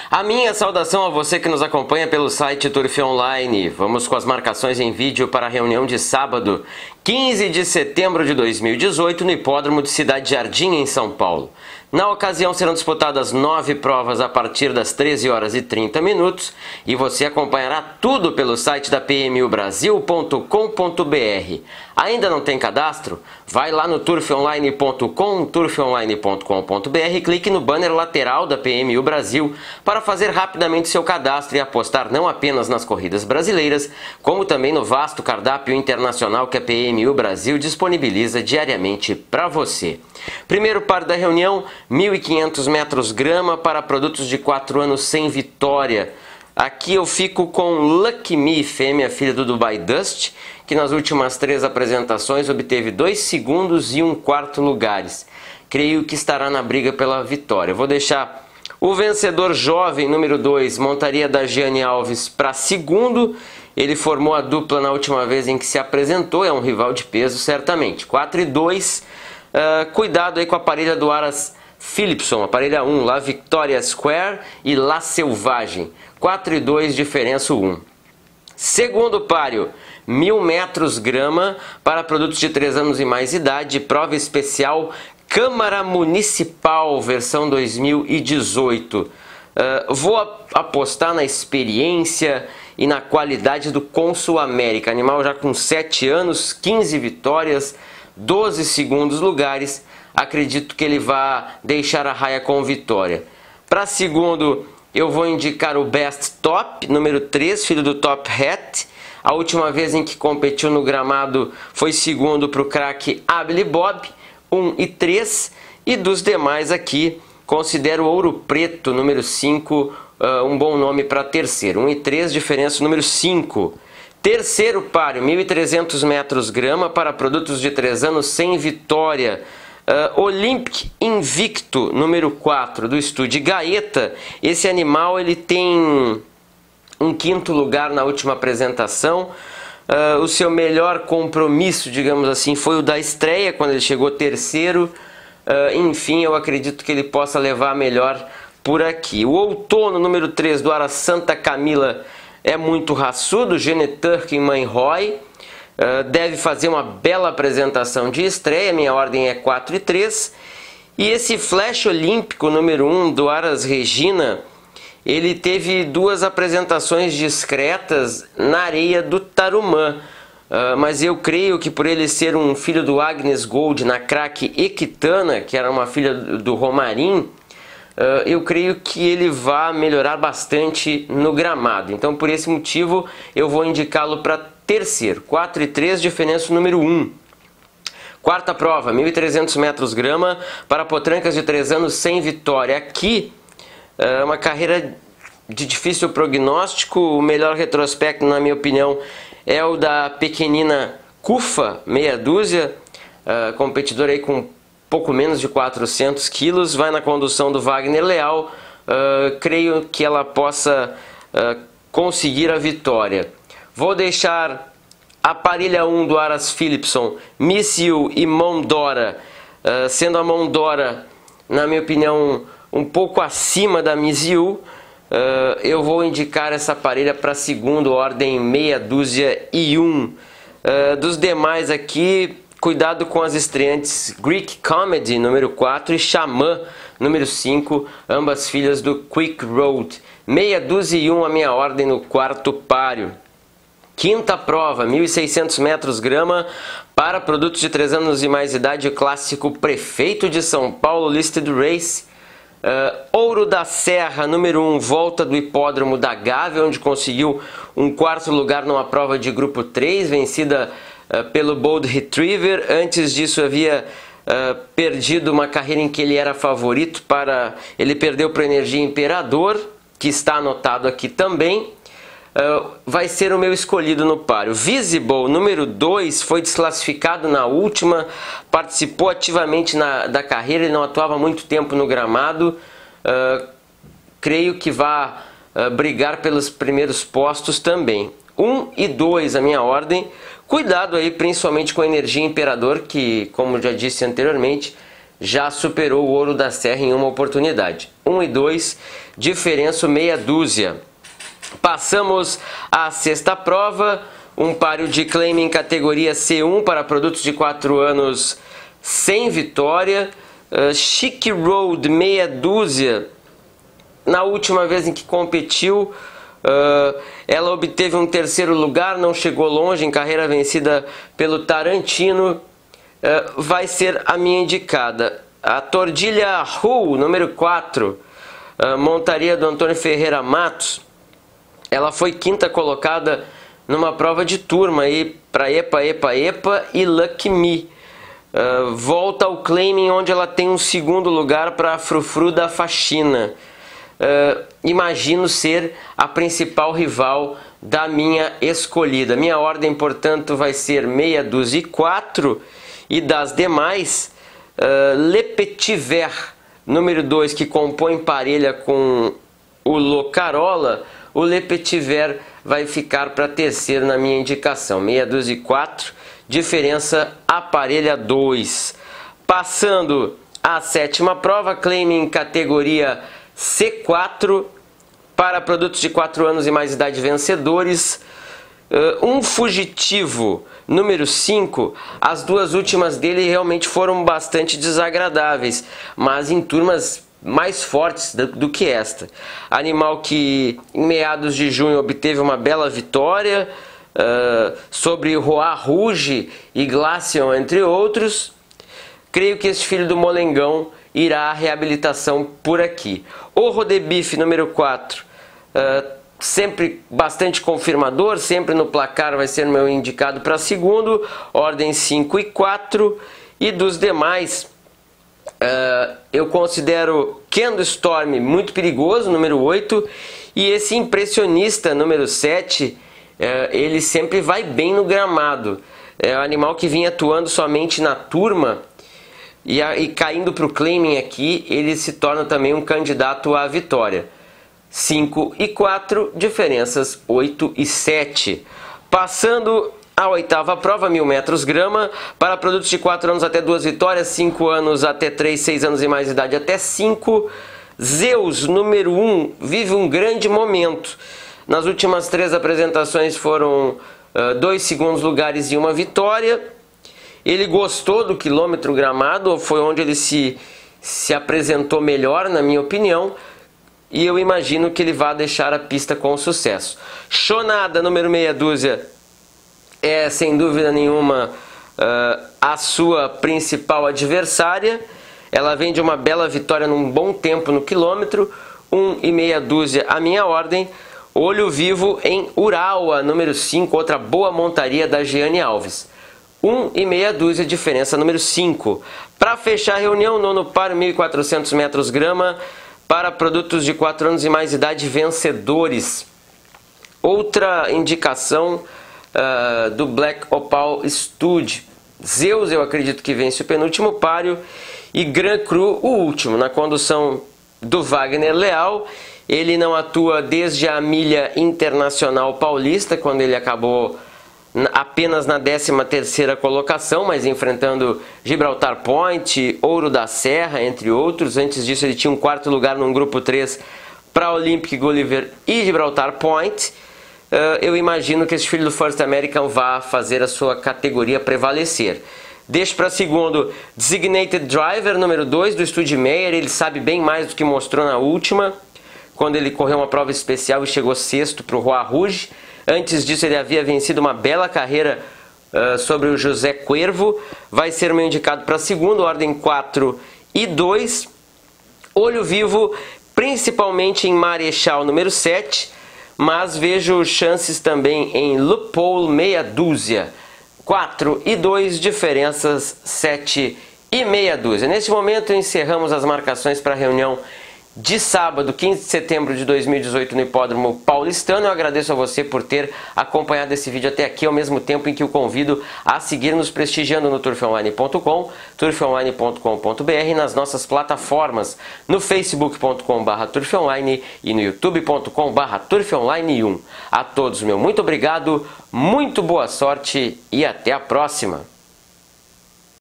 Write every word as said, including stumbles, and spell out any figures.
A minha saudação a você que nos acompanha pelo site Turf Online. Vamos com as marcações em vídeo para a reunião de sábado, quinze de setembro de dois mil e dezoito, no Hipódromo de Cidade Jardim, em São Paulo. Na ocasião serão disputadas nove provas a partir das treze horas e trinta minutos e você acompanhará tudo pelo site da P M U Brasil ponto com ponto br. Ainda não tem cadastro? Vai lá no turf online ponto com, turf online ponto com ponto br e clique no banner lateral da P M U Brasil para fazer rapidamente seu cadastro e apostar não apenas nas corridas brasileiras, como também no vasto cardápio internacional que a P M U Brasil disponibiliza diariamente para você. Primeiro par da reunião, mil e quinhentos metros grama para produtos de quatro anos sem vitória. Aqui eu fico com Lucky Me, fêmea filha do Dubai Dust, que nas últimas três apresentações obteve dois segundos e um quarto lugares. Creio que estará na briga pela vitória. Vou deixar o vencedor jovem, número dois, Montaria da Gianni Alves, para segundo. Ele formou a dupla na última vez em que se apresentou, é um rival de peso certamente. quatro e dois, uh, cuidado aí com a parelha do Aras Philipson, a parelha um, La Victoria Square e La Selvagem. quatro e dois, diferença um. Segundo páreo, mil metros grama para produtos de três anos e mais idade, prova especial Câmara Municipal, versão dois mil e dezoito. Uh, vou apostar na experiência e na qualidade do Consul América, animal já com sete anos, quinze vitórias, doze segundos lugares. Acredito que ele vai deixar a raia com vitória. Para segundo, eu vou indicar o Best Top, número três, filho do Top Hat. A última vez em que competiu no gramado foi segundo para o craque Abel Bob, um e três. E dos demais aqui, considero o Ouro Preto, número cinco, uh, um bom nome para terceiro. um e três, diferença número cinco. Terceiro páreo, mil e trezentos metros grama para produtos de três anos sem vitória. Uh, Olympic Invicto, número quatro, do estúdio Gaeta. Esse animal ele tem um quinto lugar na última apresentação. Uh, o seu melhor compromisso, digamos assim, foi o da estreia, quando ele chegou terceiro. Uh, enfim, eu acredito que ele possa levar a melhor por aqui. O Outono, número três, do Aras Santa Camila, é muito raçudo. Gene Turk em Mãe Roy. Uh, deve fazer uma bela apresentação de estreia. Minha ordem é quatro e três. E esse Flash Olímpico número um do Aras Regina, ele teve duas apresentações discretas na areia do Tarumã. Uh, mas eu creio que por ele ser um filho do Agnes Gold na craque Equitana, que era uma filha do Romarin, uh, eu creio que ele vai melhorar bastante no gramado. Então por esse motivo eu vou indicá-lo para terceiro, quatro e três, diferença número um. Quarta prova, mil e trezentos metros grama para potrancas de três anos sem vitória. Aqui, é uma carreira de difícil prognóstico. O melhor retrospecto, na minha opinião, é o da pequenina Cufa, meia dúzia, uh, competidor aí com pouco menos de quatrocentos quilos, vai na condução do Wagner Leal. Uh, creio que ela possa uh, conseguir a vitória. Vou deixar a parelha um do Aras Philipson, Missil e Mondora, uh, sendo a Mondora, na minha opinião, um pouco acima da Missil. Uh, eu vou indicar essa parelha para segundo, ordem meia dúzia e um. Uh, dos demais aqui, cuidado com as estreantes Greek Comedy, número quatro, e Xamã, número cinco, ambas filhas do Quick Road. Meia dúzia e um a minha ordem no quarto páreo. Quinta prova, mil e seiscentos metros grama para produtos de três anos e mais idade, o clássico Prefeito de São Paulo Listed Race. Uh, Ouro da Serra, número um, volta do hipódromo da Gávea, onde conseguiu um quarto lugar numa prova de grupo três, vencida uh, pelo Bold Retriever. Antes disso havia uh, perdido uma carreira em que ele era favorito para... Ele perdeu para o Energia Imperador, que está anotado aqui também. Uh, vai ser o meu escolhido no páreo. Visible, número dois, foi desclassificado na última, participou ativamente na, da carreira, ele não atuava muito tempo no gramado. Uh, creio que vai uh, brigar pelos primeiros postos também. um e dois a minha ordem. Cuidado aí principalmente com a Energia Imperador, que, como já disse anteriormente, já superou o Ouro da Serra em uma oportunidade. um e dois, diferença meia dúzia. Passamos à sexta prova, um páreo de claim em categoria C um para produtos de quatro anos sem vitória. Uh, Chic Road, meia dúzia. Na última vez em que competiu, uh, ela obteve um terceiro lugar, não chegou longe, em carreira vencida pelo Tarantino. Uh, vai ser a minha indicada. A Tordilha Hull, número quatro, uh, montaria do Antônio Ferreira Matos. Ela foi quinta colocada numa prova de turma aí para Epa, Epa, Epa e Lucky Me. Uh, volta ao claiming, onde ela tem um segundo lugar para a Frufru da Faxina. Uh, imagino ser a principal rival da minha escolhida. Minha ordem, portanto, vai ser meia dúzia e quatro. E das demais, uh, Le Petit Vert, número dois, que compõe parelha com o Locarola. O Le Petit Vert vai ficar para terceiro na minha indicação. Meia dúzia e quatro, diferença aparelha dois. Passando à sétima prova, claiming categoria C quatro para produtos de quatro anos e mais idade vencedores. Uh, um fugitivo, número cinco. As duas últimas dele realmente foram bastante desagradáveis, mas em turmas mais fortes do, do que esta. Animal que em meados de junho obteve uma bela vitória uh, sobre Roi Rouge e Glaceon, entre outros. Creio que este filho do Molengão irá à reabilitação por aqui. O Rodebife, número quatro, uh, sempre bastante confirmador, sempre no placar vai ser meu indicado para segundo, ordem cinco e quatro. E dos demais, uh, eu considero Kendo Storm muito perigoso, número oito, e esse impressionista, número sete, uh, ele sempre vai bem no gramado. É um animal que vinha atuando somente na turma, e, a, e caindo para o claiming aqui, ele se torna também um candidato à vitória. cinco e quatro, diferenças oito e sete. Passando à oitava prova, mil metros grama, para produtos de quatro anos até duas vitórias, cinco anos até três, seis anos e mais idade até cinco. Zeus, número um, vive um grande momento. Nas últimas três apresentações foram uh, dois segundos lugares e uma vitória. Ele gostou do quilômetro gramado, foi onde ele se, se apresentou melhor, na minha opinião. E eu imagino que ele vai deixar a pista com sucesso. Chonada, número meia dúzia, é sem dúvida nenhuma uh, a sua principal adversária. Ela vem de uma bela vitória num bom tempo no quilômetro. Um e meia dúzia a minha ordem. Olho Vivo em Urawa, número cinco, outra boa montaria da Giane Alves. Um e meia dúzia, diferença número cinco. Para fechar a reunião, nono páreo, mil e quatrocentos metros grama, para produtos de quatro anos e mais idade vencedores. Outra indicação uh, do Black Opal Stud. Zeus, eu acredito que vence o penúltimo páreo. E Grand Cru, o último, na condução do Wagner Leal. Ele não atua desde a milha internacional paulista, quando ele acabou apenas na décima terceira colocação, mas enfrentando Gibraltar Point, Ouro da Serra, entre outros. Antes disso ele tinha um quarto lugar num grupo três para Olympic Gulliver e Gibraltar Point. Uh, eu imagino que esse filho do First American vá fazer a sua categoria prevalecer. Deixo para segundo Designated Driver, número dois, do Studmeyer. Ele sabe bem mais do que mostrou na última, quando ele correu uma prova especial e chegou sexto para o Roi Rouge. Antes disso ele havia vencido uma bela carreira uh, sobre o José Cuervo. Vai ser meu indicado para segundo, ordem quatro e dois. Olho Vivo, principalmente em Marechal, número sete, mas vejo chances também em Loophole, meia dúzia. quatro e dois, diferenças sete e meia dúzia. Neste momento encerramos as marcações para a reunião de sábado, quinze de setembro de dois mil e dezoito, no Hipódromo Paulistano. Eu agradeço a você por ter acompanhado esse vídeo até aqui, ao mesmo tempo em que o convido a seguir nos prestigiando no turf online ponto com, turf online ponto com ponto br, nas nossas plataformas, no facebook ponto com barra turfonline e no youtube ponto com barra turfonline um. A todos, meu muito obrigado, muito boa sorte e até a próxima!